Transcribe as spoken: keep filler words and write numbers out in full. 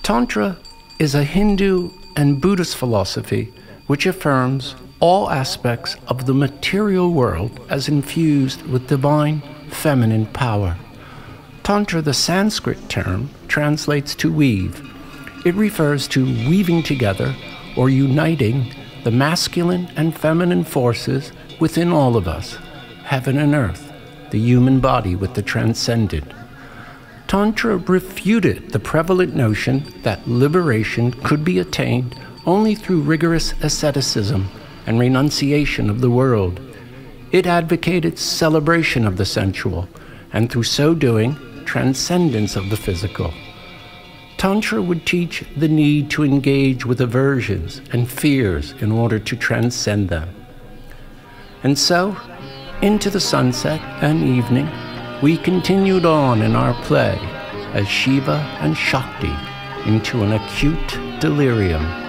Tantra is a Hindu and Buddhist philosophy which affirms all aspects of the material world as infused with divine feminine power. Tantra, the Sanskrit term, translates to weave. It refers to weaving together or uniting the masculine and feminine forces within all of us, heaven and earth, the human body with the transcendent. Tantra refuted the prevalent notion that liberation could be attained only through rigorous asceticism and renunciation of the world. It advocated celebration of the sensual, and through so doing, transcendence of the physical. Tantra would teach the need to engage with aversions and fears in order to transcend them. And so, into the sunset and evening, we continued on in our play as Shiva and Shakti into an acute delirium.